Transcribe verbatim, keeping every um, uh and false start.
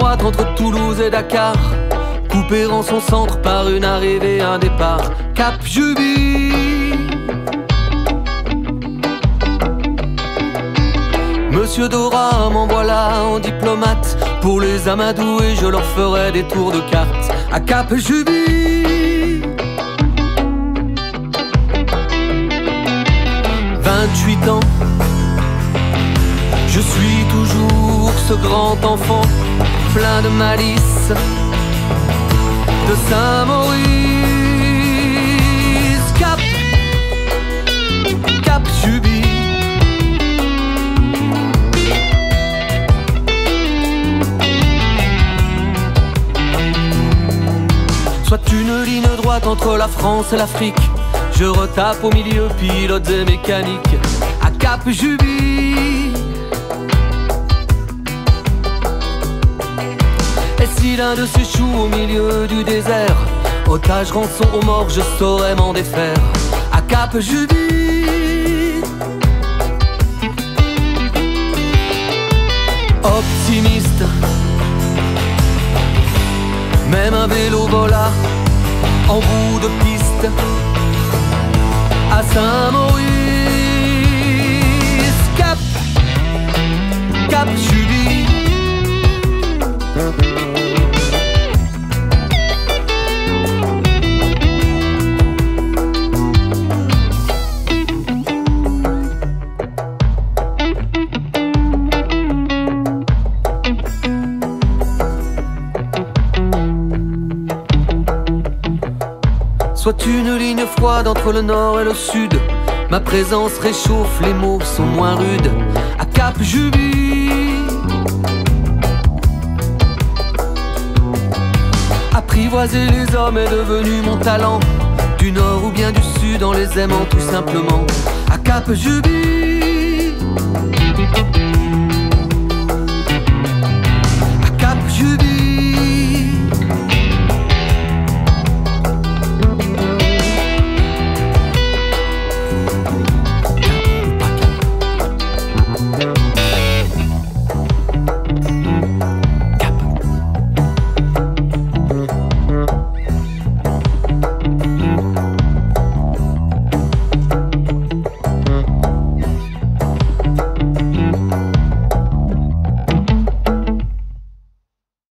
droite entre Toulouse et Dakar, coupé en son centre par une arrivée, un départ. Cap Juby. Monsieur Dora m'envoie là en diplomate pour les amadouer, je leur ferai des tours de cartes à Cap Juby. Vingt-huit ans, je suis toujours ce grand enfant plein de malice de Saint-Maurice. Cap, Cap Juby. Soit une ligne droite entre la France et l'Afrique, je retape au milieu pilotes et mécaniques à Cap Juby. Et si l'un de s'échoue au milieu du désert, otage, rançon aux morts, je saurais m'en défaire à Cap Juby. Optimiste, même un vélo vola en bout de piste à Saint-Maurice. Cap, Cap Juby. Soit une ligne froide entre le nord et le sud, ma présence réchauffe, les mots sont moins rudes à Cap Juby. Apprivoiser les hommes est devenu mon talent, du nord ou bien du sud en les aimant tout simplement à Cap Juby.